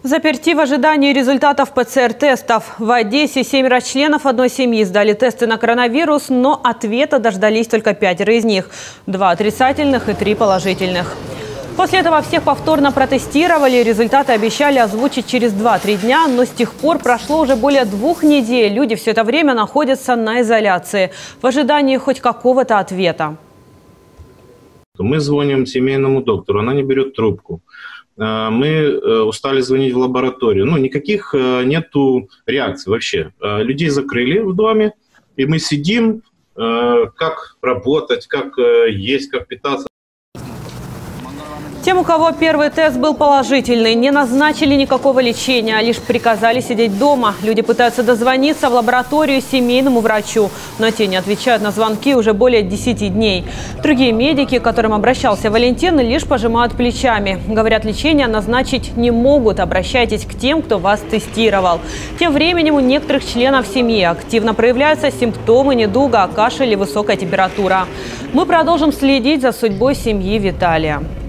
Заперти в ожидании результатов ПЦР-тестов. В Одессе 7 членов одной семьи сдали тесты на коронавирус, но ответа дождались только 5 из них. 2 отрицательных и 3 положительных. После этого всех повторно протестировали. Результаты обещали озвучить через 2-3 дня, но с тех пор прошло уже более 2 недель. Люди все это время находятся на изоляции в ожидании хоть какого-то ответа. Мы звоним семейному доктору, она не берет трубку. Мы устали звонить в лабораторию. Никаких нету реакций вообще. Людей закрыли в доме, и мы сидим, как работать, как есть, как питаться. Тем, у кого первый тест был положительный, не назначили никакого лечения, а лишь приказали сидеть дома. Люди пытаются дозвониться в лабораторию семейному врачу, но те не отвечают на звонки уже более 10 дней. Другие медики, к которым обращался Валентин, лишь пожимают плечами. Говорят, лечение назначить не могут. Обращайтесь к тем, кто вас тестировал. Тем временем у некоторых членов семьи активно проявляются симптомы недуга, кашель и высокая температура. Мы продолжим следить за судьбой семьи Виталия.